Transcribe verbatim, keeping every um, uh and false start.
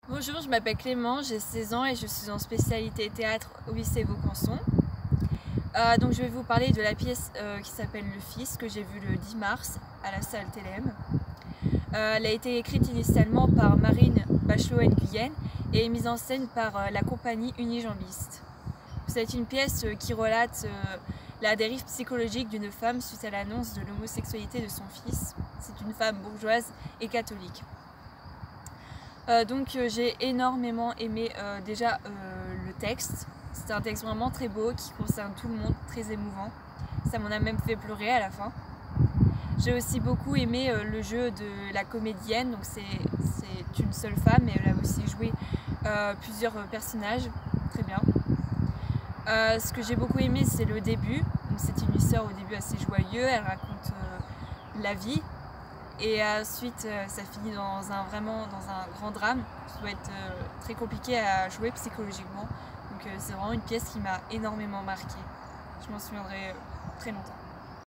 Bonjour, je m'appelle Clément, j'ai seize ans et je suis en spécialité théâtre au lycée Vaucanson. Euh, donc je vais vous parler de la pièce euh, qui s'appelle Le Fils, que j'ai vue le dix mars à la salle T L M. Euh, elle a été écrite initialement par Marine Bachelot-Nguyen et est mise en scène par euh, la compagnie Unijambiste. C'est une pièce euh, qui relate euh, la dérive psychologique d'une femme suite à l'annonce de l'homosexualité de son fils. C'est une femme bourgeoise et catholique. Euh, donc euh, j'ai énormément aimé euh, déjà euh, le texte. C'est un texte vraiment très beau qui concerne tout le monde, très émouvant. Ça m'en a même fait pleurer à la fin. J'ai aussi beaucoup aimé euh, le jeu de la comédienne. Donc c'est une seule femme, mais elle a aussi joué euh, plusieurs personnages, très bien. Euh, ce que j'ai beaucoup aimé, c'est le début. C'est une histoire au début assez joyeux. Elle raconte euh, la vie. Et ensuite, ça finit dans un, vraiment dans un grand drame qui doit être très compliqué à jouer psychologiquement. Donc c'est vraiment une pièce qui m'a énormément marquée. Je m'en souviendrai très longtemps.